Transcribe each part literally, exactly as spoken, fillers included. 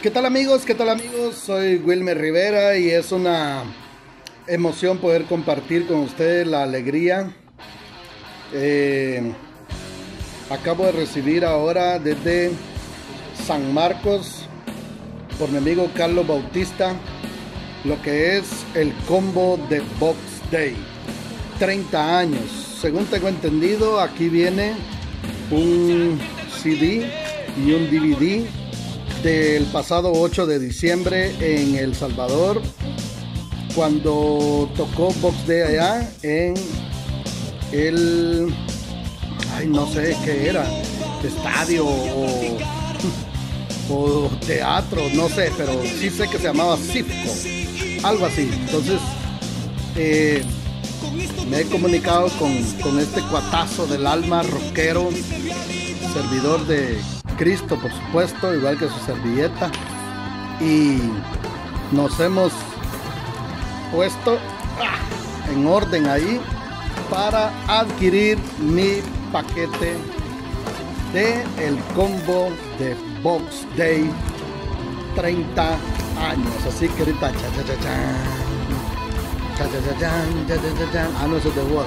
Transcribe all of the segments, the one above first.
¿Qué tal amigos? ¿Qué tal amigos? Soy Wilmer Rivera y es una emoción poder compartir con ustedes la alegría. Eh, acabo de recibir ahora desde San Marcos por mi amigo Carlos Bautista lo que es el combo de Box Day. treinta años. Según tengo entendido, aquí viene un C D y un D V D del pasado ocho de diciembre en El Salvador, cuando tocó Box Day allá en el, ay no sé qué era, estadio o, o teatro, no sé, pero sí sé que se llamaba Cifco, algo así. Entonces eh, me he comunicado con, con este cuatazo del alma, rockero, servidor de Cristo, por supuesto, igual que su servilleta, y nos hemos puesto ah, en orden ahí para adquirir mi paquete de el combo de Box Day treinta años. Así que ahorita cha, cha, cha, cha, cha, cha, cha, cha, cha, cha, cha. Ah, no, eso es de boda.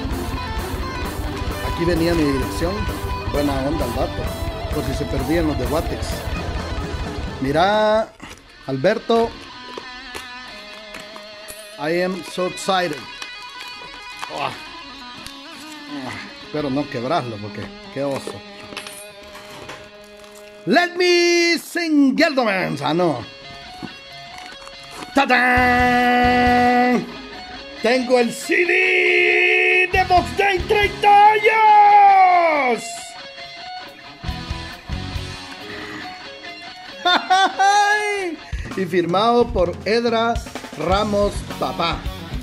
Aquí venía mi dirección. Buena onda el vato, por si se perdían los de Watex. Mira, Alberto, I am so excited. Oh. Espero no quebrarlo porque qué oso. Let me sing, gentlemen. Ah, no. ¡Tadán! Tengo el C D de Box Day treinta años. Y firmado por Edra Ramos Papá.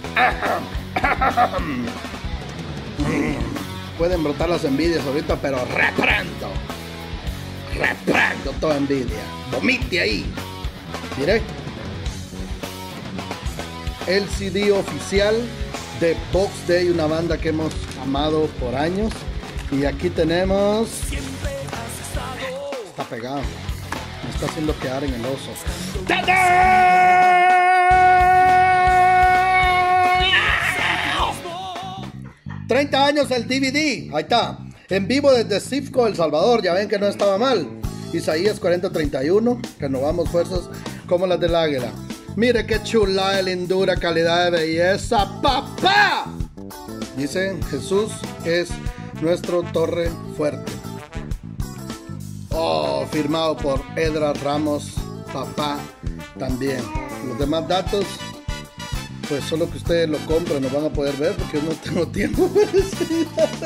Pueden brotar las envidias ahorita, pero reprendo, reprendo toda envidia. Vomite ahí. Mire, el C D oficial de Box Day, una banda que hemos amado por años. Y aquí tenemos, está pegado, me está haciendo quedar en el oso. ¡Tadán! treinta años el D V D, ahí está, en vivo desde Cifco, El Salvador. Ya ven que no estaba mal. Isaías cuarenta treinta y uno, renovamos fuerzas como las del águila. Mire qué chula de lindura, calidad de belleza, papá. Dice, Jesús es nuestro torre fuerte. Oh, firmado por Edra Ramos Papá también. Los demás datos, pues solo que ustedes lo compren, no van a poder ver porque yo no tengo tiempo para decir.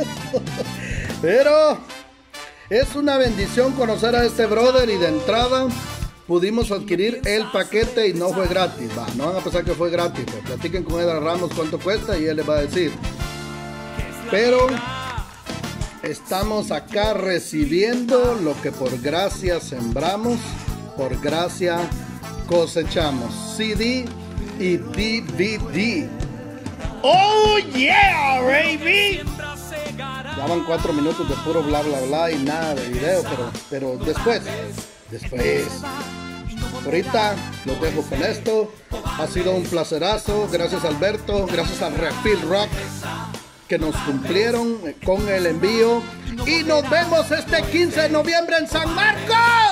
Pero es una bendición conocer a este brother y de entrada pudimos adquirir el paquete y no fue gratis. Va, no van a pensar que fue gratis. Pues platiquen con Edra Ramos cuánto cuesta y él les va a decir. Pero estamos acá recibiendo lo que por gracia sembramos, por gracia cosechamos. C D y D V D. ¡Oh yeah, baby! Ya van cuatro minutos de puro bla bla bla y nada de video, pero, pero después, después. Ahorita los dejo con esto. Ha sido un placerazo. Gracias Alberto, gracias al Refill Rock que nos cumplieron con el envío. Y nos vemos este quince de noviembre en San Marcos.